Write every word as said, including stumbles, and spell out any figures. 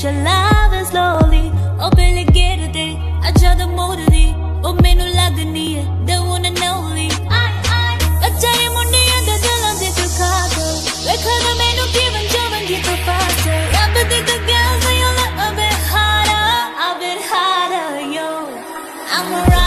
your love is slowly open again today. I try to motor the oh menu lagni hai they wanna know li I I achare munde anda dilan de chukada vekhana menu kivan javan ki to faster rab de the girls you let a bit harder a bit harder yo I'm a